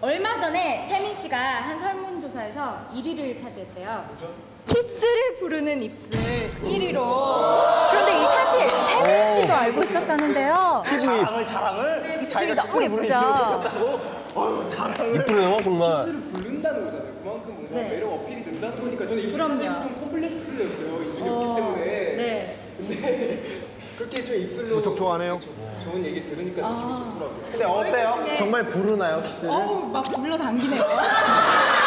얼마 전에 태민 씨가 한 설문조사에서 1위를 차지했대요. 뭐죠? 키스를 부르는 입술 1위로. 그런데 이 사실 태민 씨도 알고 있었다는데요. 자랑을? 네, 입술이 너무 예쁘죠. 어휴, 자랑을. 이쁘네요, 정말. 키스를 부른다는 거잖아요. 그만큼 뭔가 네. 매력 어필이 된다는 거니까 저는 입술이 그럼요. 사실 좀 컴플렉스였어요. 입술이 없기 때문에. 네. 근데 그렇게 좀 입술로 무척 좋아하네요. 좋은 얘기 들으니까 기분이 좋더라고요. 근데 어때요? 정말 부르나요, 키스를? 막 불러당기네요.